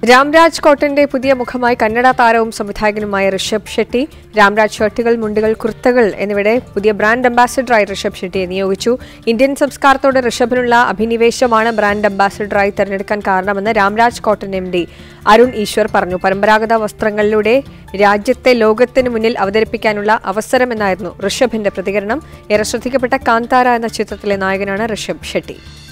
രാംരാജ് കോട്ടന്റെ പുതിയ മുഖമായി കന്നഡ താരവും സംവിധായകനുമായ ഋഷഭ് ഷെട്ടി രാംരാജ് ഷർട്ടുകൾ, മുണ്ടുകൾ, കുർത്തകൾ എന്നിവയുടെ പുതിയ ബ്രാൻഡ് അംബാസിഡറായി ഋഷഭ് ഷെട്ടിയെ നിയോഗിച്ചു. ഇന്ത്യൻ സംസ്കാരത്തോട് ഋഷഭിനുള്ള അഭിനിവേശമാണ് ബ്രാൻഡ് അംബാസിഡറായി തെരഞ്ഞെടുക്കാൻ കാരണമെന്ന് രാംരാജ് കോട്ടൻ MD അരുൺ ഈശ്വർ പറഞ്ഞു. പരമ്പരാഗത വസ്ത്രങ്ങളിലൂടെ രാജ്യത്തെ ലോകത്തിന് മുന്നിൽ അവതരിപ്പിക്കാനുള്ള അവസരമെന്നായിരുന്നു ഋഷഭിന്റെ പ്രതികരണം. ഏറെ ശ്രദ്ധിക്കപ്പെട്ട കാന്താര എന്ന ചിത്രത്തിലെ നായകനാണ് ഋഷഭ് ഷെട്ടി.